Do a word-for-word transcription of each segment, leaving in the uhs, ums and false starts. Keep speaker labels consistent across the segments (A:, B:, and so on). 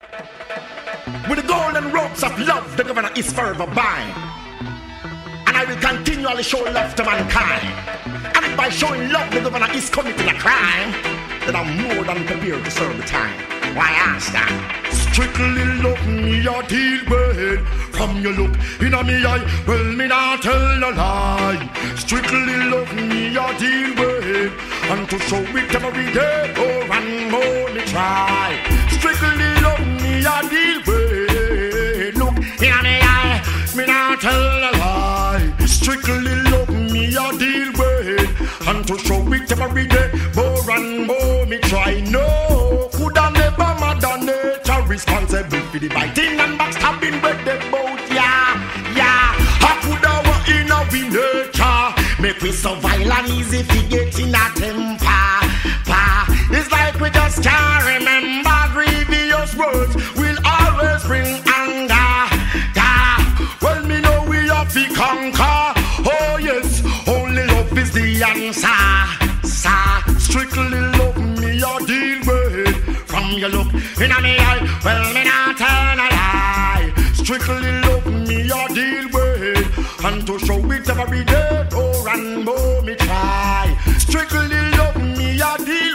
A: With the golden ropes of love, the governor is forever bind. And I will continually show love to mankind. And if by showing love, the governor is committing a crime, then I'm more than prepared to serve the time. Why ask that? Strictly love me or deal with. From your look in a me eye, well me not tell a lie. Strictly love me or deal with. And to show it every day, oh and more me try. Strictly love me or deal with. Look in a me eye, me not tell a lie. Strictly love me or deal with. And to show it every day, more and more me try. No, could I never mother nature responsible for the biting and backstabbing with the boat, yeah, yeah. I could have what in our nature make we so violent easy to get in a temper, pa. It's like we just can't remember grievous words will always bring anger, yeah. Well, me know we have to conquer. Oh yes, only love is the answer, sir. Strictly love me or deal with. From your look in a me eye, well me not tell a lie. Strictly love me or deal with. And to show it every day, oh and more me try. Strictly love me or deal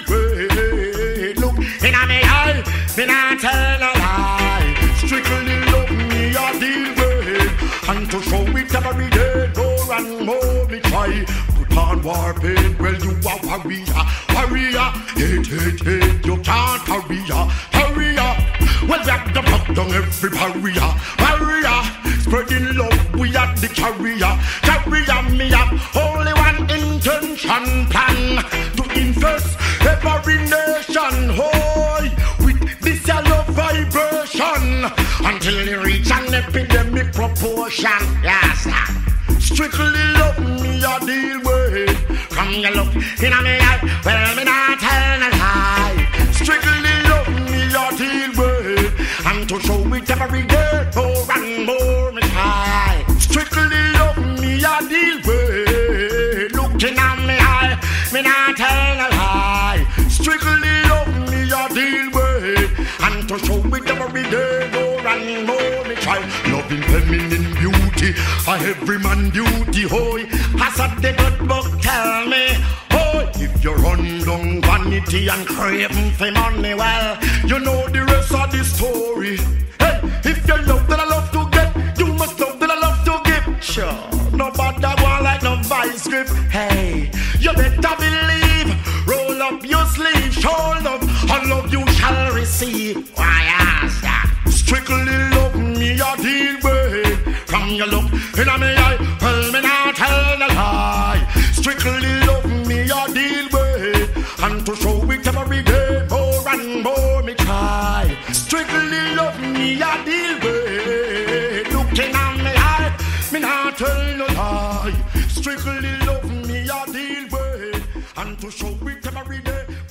A: with. Look in a me eye, me not tell a lie. Strictly love me or deal with. And to show it every day, oh and more me try. Put on war paint, well you are warrior, warrior. Hate, hate, hate, you can't warrior, warrior. Well we have to block down every barrier, barrier. Spreading love, we are the carrier, carrier. Me have only one intention, plan to infest every nation, hoy, with this love vibration until it reach an epidemic proportion. Yes, strictly love me or deal with. From your look in a me eye, well me not tell a lie. Strictly love me or deal with. And to show it every day, more and more me try. Strictly love me or deal with. Looking at me eye, me not tell a lie. Strictly love me or deal with. And to show it every day, more and more me try. Loving feminine beauty, a every man duty, hoy. As a the good book tell me, hoy. If you run down vanity and craving for money, well, you know the rest of the story. Hey, if you love that I love to get, you must love that I love to give. Sure, nobody want like no vice grip. Hey, you better believe. Roll up your sleeve, show love, and love you shall receive. Why ask that? Strictly love me or deal with. From your look in a me eye, well me not tell a lie. Strictly love me or deal with. And to show it every day, more and more me try. Strictly love me or deal with. Looking at me eye, me not tell no lie. Strictly love me or deal with. And to show it every day.